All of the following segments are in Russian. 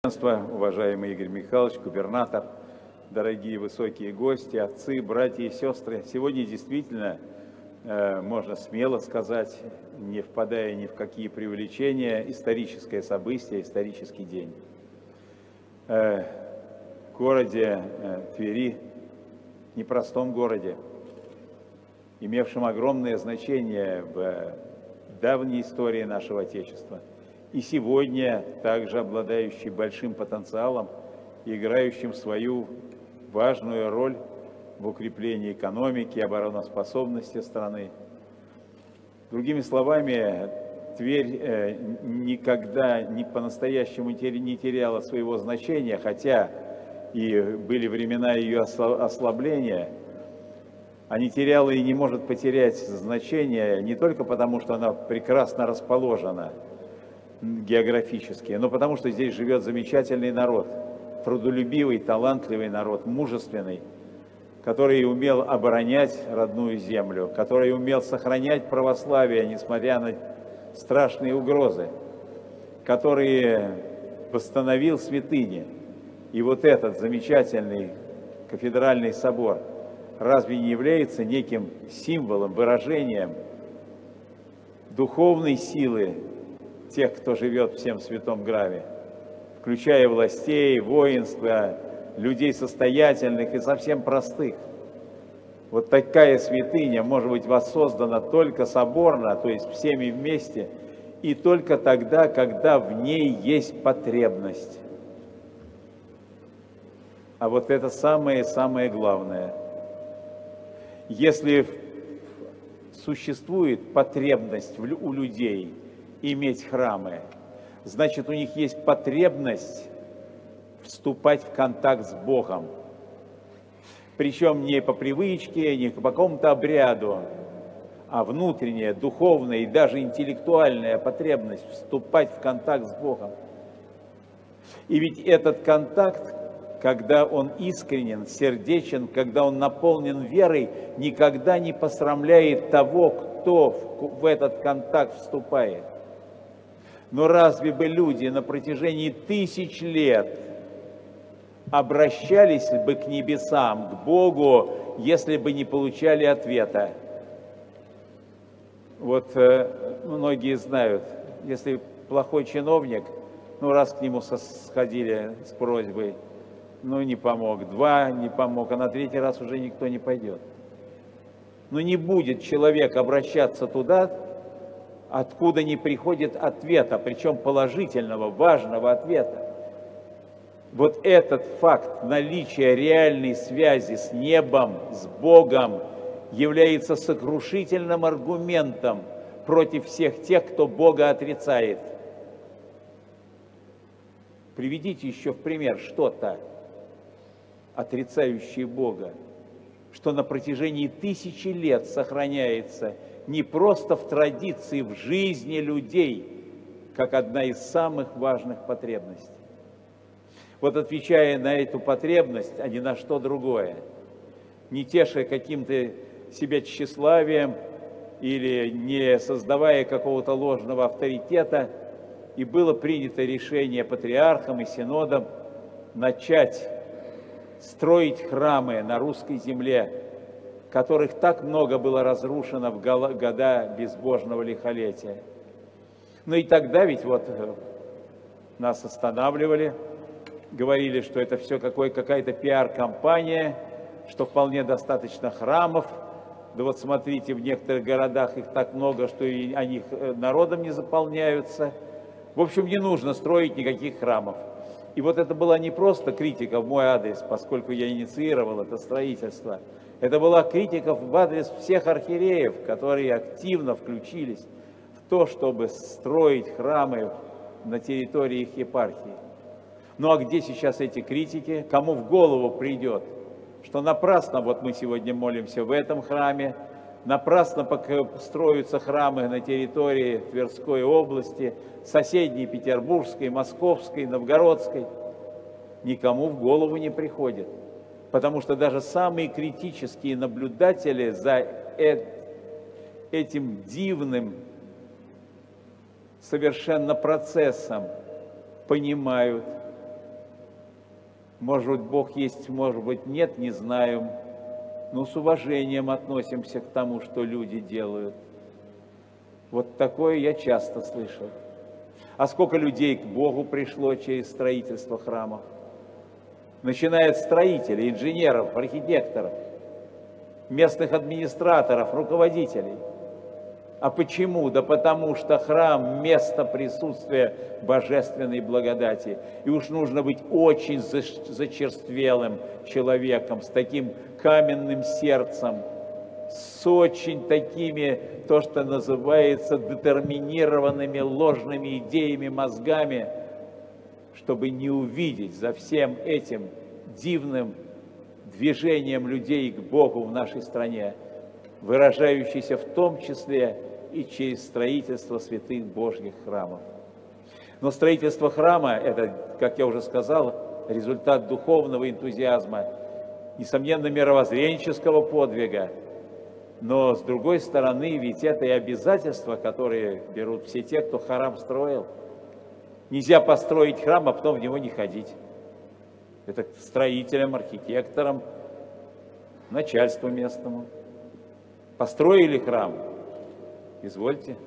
Уважаемый Игорь Михайлович, губернатор, дорогие высокие гости, отцы, братья и сестры, сегодня действительно, можно смело сказать, не впадая ни в какие преувеличения, историческое событие, исторический день. В городе Твери, непростом городе, имевшем огромное значение в давней истории нашего Отечества, и сегодня также обладающий большим потенциалом, играющим свою важную роль в укреплении экономики и обороноспособности страны. Другими словами, Тверь никогда по-настоящему не теряла своего значения, хотя и были времена ее ослабления, а не теряла и не может потерять значение не только потому, что она прекрасно расположена географически, но потому что здесь живет замечательный народ, трудолюбивый, талантливый народ, мужественный, который умел оборонять родную землю, который умел сохранять православие, несмотря на страшные угрозы, который восстановил святыни. И вот этот замечательный кафедральный собор разве не является неким символом, выражением духовной силы тех, кто живет в всем Святом Граве, включая властей, воинства, людей состоятельных и совсем простых. Вот такая святыня может быть воссоздана только соборно, то есть всеми вместе, и только тогда, когда в ней есть потребность. А вот это самое главное. Если существует потребность у людей иметь храмы, значит, у них есть потребность вступать в контакт с Богом. Причем не по привычке, не по какому-то обряду, а внутренняя, духовная и даже интеллектуальная потребность вступать в контакт с Богом. И ведь этот контакт, когда он искренен, сердечен, когда он наполнен верой, никогда не посрамляет того, кто в этот контакт вступает. Но разве бы люди на протяжении тысяч лет обращались бы к небесам, к Богу, если бы не получали ответа? Вот многие знают, если плохой чиновник, раз к нему сходили с просьбой, не помог, два не помог, а на третий раз уже никто не пойдет. Но не будет человек обращаться туда, откуда не приходит ответа, причем положительного, важного ответа. Вот этот факт наличия реальной связи с небом, с Богом, является сокрушительным аргументом против всех тех, кто Бога отрицает. Приведите еще в пример что-то, отрицающее Бога, что на протяжении тысячи лет сохраняется не просто в традиции, в жизни людей, как одна из самых важных потребностей. Вот отвечая на эту потребность, а не на что другое, не теша каким-то себя тщеславием или не создавая какого-то ложного авторитета, и было принято решение патриархом и синодом начать строить храмы на русской земле, которых так много было разрушено в года безбожного лихолетия. И тогда ведь нас останавливали, говорили, что это все какая-то пиар-компания, что вполне достаточно храмов. Да вот смотрите, в некоторых городах их так много, что и они народом не заполняются. В общем, не нужно строить никаких храмов. И вот это была не просто критика в мой адрес, поскольку я инициировал это строительство. Это была критика в адрес всех архиереев, которые активно включились в то, чтобы строить храмы на территории их епархии. А где сейчас эти критики? Кому в голову придет, что напрасно мы сегодня молимся в этом храме, напрасно строятся храмы на территории Тверской области, соседней Петербургской, Московской, Новгородской? Никому в голову не приходит. Потому что даже самые критические наблюдатели за этим дивным совершенно процессом понимают, Может быть, Бог есть, может быть, нет, не знаем. Но с уважением относимся к тому, что люди делают. Вот такое я часто слышал. А сколько людей к Богу пришло через строительство храмов? Начиная от строителей, инженеров, архитекторов, местных администраторов, руководителей. А почему? Да потому что храм – место присутствия божественной благодати. И уж нужно быть очень зачерствелым человеком, с таким каменным сердцем, с очень такими, то, что называется, детерминированными ложными идеями, мозгами, чтобы не увидеть за всем этим дивным движением людей к Богу в нашей стране, выражающийся в том числе и через строительство святых Божьих храмов. Но строительство храма – это, как я уже сказал, результат духовного энтузиазма, несомненно, мировоззренческого подвига. Но, с другой стороны, ведь это и обязательства, которые берут все те, кто храм строил. Нельзя построить храм, а потом в него не ходить. Это строителям, архитекторам, начальству местному. Построили храм, извольте.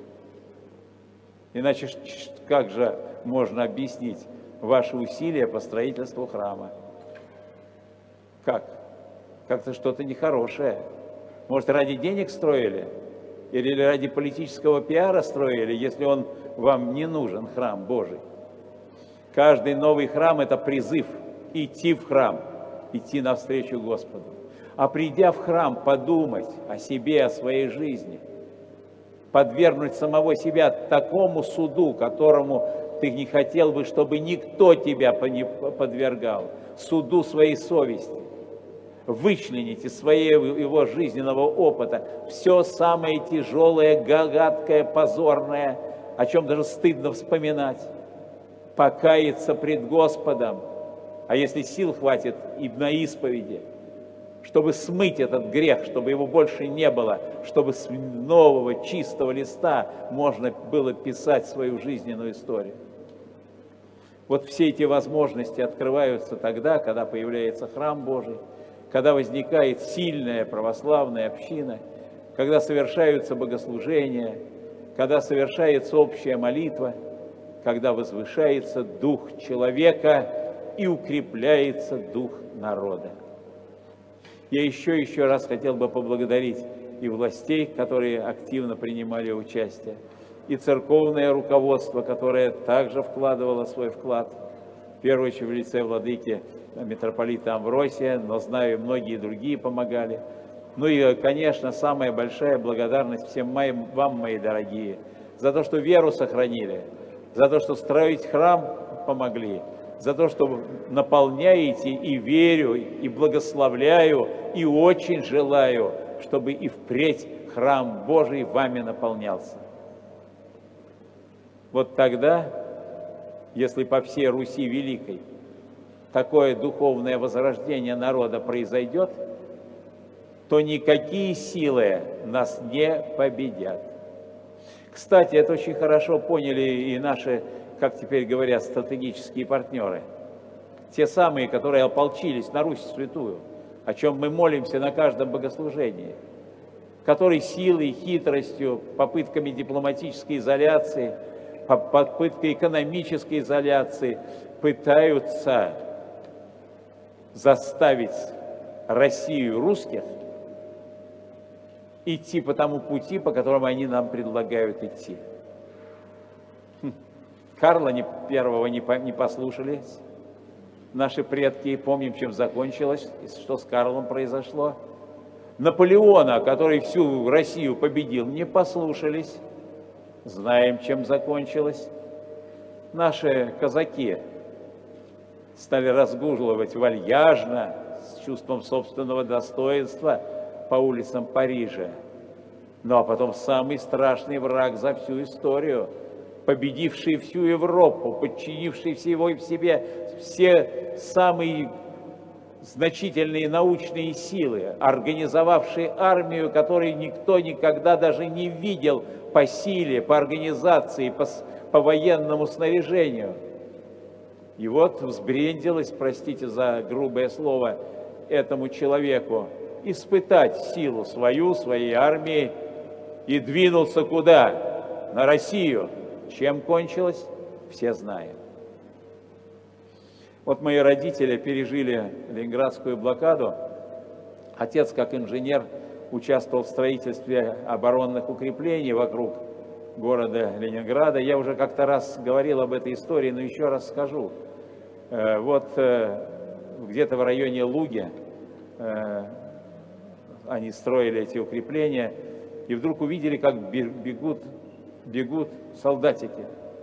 Иначе как же можно объяснить ваши усилия по строительству храма? Как? Как-то что-то нехорошее. Может, ради денег строили? Или ради политического пиара строили, если он вам не нужен, храм Божий? Каждый новый храм – это призыв идти в храм, идти навстречу Господу. А придя в храм, подумать о себе, о своей жизни, подвергнуть самого себя такому суду, которому ты не хотел бы, чтобы никто тебя подвергал, суду своей совести, вычленить из его жизненного опыта все самое тяжелое, гадкое, позорное, о чем даже стыдно вспоминать, покаяться пред Господом, а если сил хватит и на исповеди, чтобы смыть этот грех, чтобы его больше не было, чтобы с нового чистого листа можно было писать свою жизненную историю. Вот все эти возможности открываются тогда, когда появляется храм Божий, когда возникает сильная православная община, когда совершаются богослужения, когда совершается общая молитва, когда возвышается дух человека и укрепляется дух народа. Я еще раз хотел бы поблагодарить и властей, которые активно принимали участие, и церковное руководство, которое также вкладывало свой вклад, в первую очередь в лице владыки митрополита Амвросия, но знаю, и многие другие помогали. Ну и, конечно, самая большая благодарность всем вам, мои дорогие, за то, что веру сохранили, за то, что строить храм помогли, за то, что наполняете, и верю, и благословляю, и очень желаю, чтобы и впредь храм Божий вами наполнялся. Вот тогда, если по всей Руси Великой такое духовное возрождение народа произойдет, то никакие силы нас не победят. Кстати, это очень хорошо поняли и наши, как теперь говорят, стратегические партнеры. Те самые, которые ополчились на Русь Святую, о чем мы молимся на каждом богослужении, которые силой, хитростью, попытками дипломатической изоляции, попыткой экономической изоляции пытаются заставить Россию, русских, идти по тому пути, по которому они нам предлагают идти. Карла Первого не послушались наши предки, помним, чем закончилось, что с Карлом произошло. Наполеона, который всю Россию победил, не послушались, знаем, чем закончилось. Наши казаки стали разгуливать вальяжно, с чувством собственного достоинства по улицам Парижа. Ну а потом самый страшный враг за всю историю, победивший всю Европу, подчинивший всего в себе все самые значительные научные силы, организовавший армию, которой никто никогда даже не видел по силе, по организации, по военному снаряжению. И вот взбрендилось, простите за грубое слово, этому человеку испытать силу свою, своей армии, и двинулся куда? На Россию. Чем кончилось? Все знаем. Вот мои родители пережили Ленинградскую блокаду. Отец, как инженер, участвовал в строительстве оборонных укреплений вокруг города Ленинграда. Я уже как-то раз говорил об этой истории, но еще раз скажу. Вот где-то в районе Луги они строили эти укрепления, и вдруг увидели, как бегут солдатики.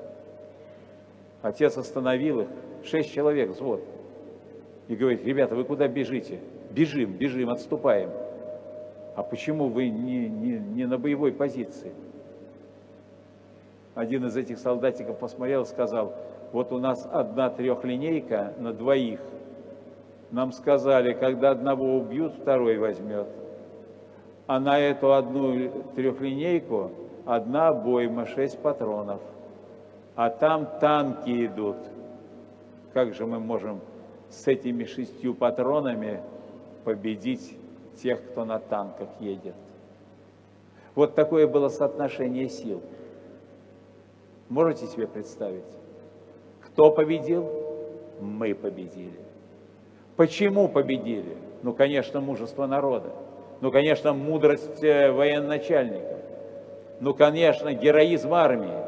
Отец остановил их, 6 человек, взвод, и говорит: ребята, вы куда бежите? Бежим, отступаем. А почему вы не на боевой позиции? Один из этих солдатиков посмотрел и сказал: вот у нас одна трехлинейка на двоих. Нам сказали, когда одного убьют, второй возьмет. А на эту одну трехлинейку одна обойма, 6 патронов. А там танки идут. Как же мы можем с этими 6 патронами победить тех, кто на танках едет? Вот такое было соотношение сил. Можете себе представить? Кто победил? Мы победили. Почему победили? Ну, конечно, мужество народа. Ну, конечно, мудрость военачальников. Ну, конечно, героизм армии.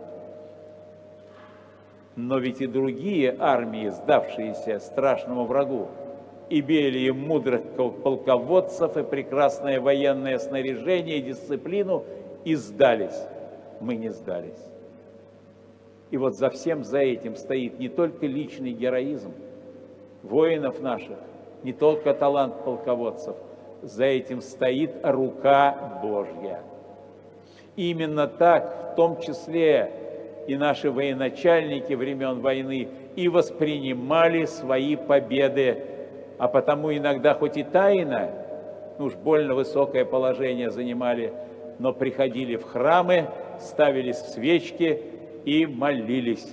Но ведь и другие армии, сдавшиеся страшному врагу, имели мудрых полководцев и прекрасное военное снаряжение и дисциплину, и сдались. Мы не сдались. И вот за всем за этим стоит не только личный героизм воинов наших, не только талант полководцев, за этим стоит рука Божья. Именно так, в том числе и наши военачальники времен войны, и воспринимали свои победы, а потому иногда хоть и тайно, уж больно высокое положение занимали, но приходили в храмы, ставились в свечки и молились.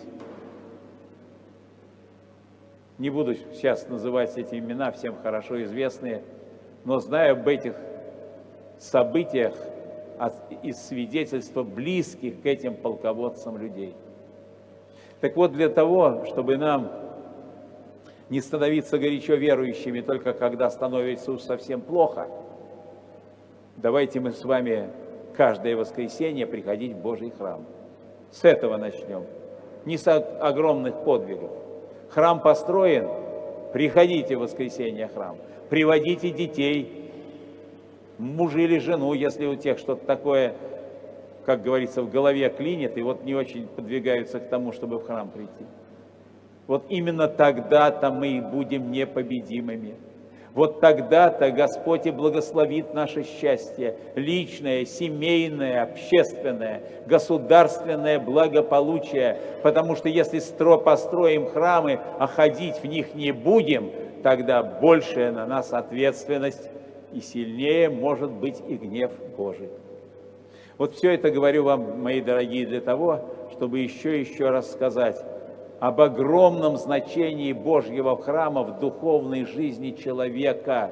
Не буду сейчас называть эти имена, всем хорошо известные, но знаю об этих событиях из свидетельства близких к этим полководцам людей. Так вот, для того, чтобы нам не становиться горячо верующими только когда становится уж совсем плохо, давайте мы с вами каждое воскресенье приходить в Божий храм. С этого начнем. Не с огромных подвигов. Храм построен, приходите в воскресенье в храм. Приводите детей, мужа или жену, если у тех что-то такое, как говорится, в голове клинит, и вот не очень подвигаются к тому, чтобы в храм прийти. Вот именно тогда-то мы и будем непобедимыми. Вот тогда-то Господь и благословит наше счастье, личное, семейное, общественное, государственное благополучие. Потому что если построим храмы, а ходить в них не будем, тогда большая на нас ответственность и сильнее может быть и гнев Божий. Вот все это говорю вам, мои дорогие, для того, чтобы еще раз сказать об огромном значении Божьего храма в духовной жизни человека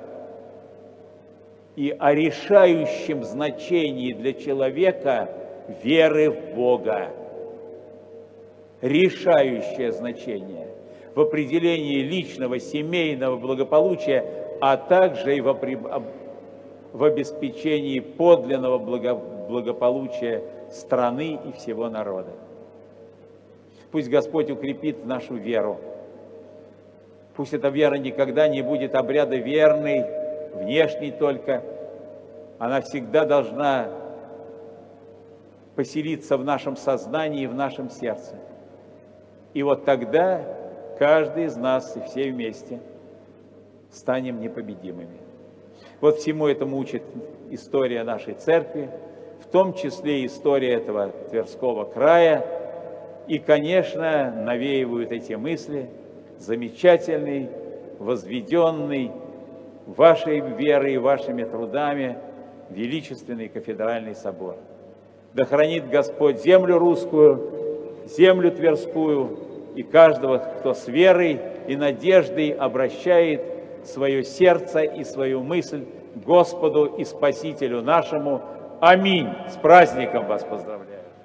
и о решающем значении для человека веры в Бога. Решающее значение в определении личного, семейного благополучия, а также и в обеспечении подлинного благополучия страны и всего народа. Пусть Господь укрепит нашу веру. Пусть эта вера никогда не будет обрядоверной, внешней только. Она всегда должна поселиться в нашем сознании и в нашем сердце. И вот тогда каждый из нас и все вместе станем непобедимыми. Вот всему этому учит история нашей церкви, в том числе история этого Тверского края. И, конечно, навеивают эти мысли замечательный, возведенный вашей верой и вашими трудами величественный кафедральный собор. Да хранит Господь землю русскую, землю Тверскую, и каждого, кто с верой и надеждой обращает свое сердце и свою мысль к Господу и Спасителю нашему. Аминь. С праздником вас поздравляю.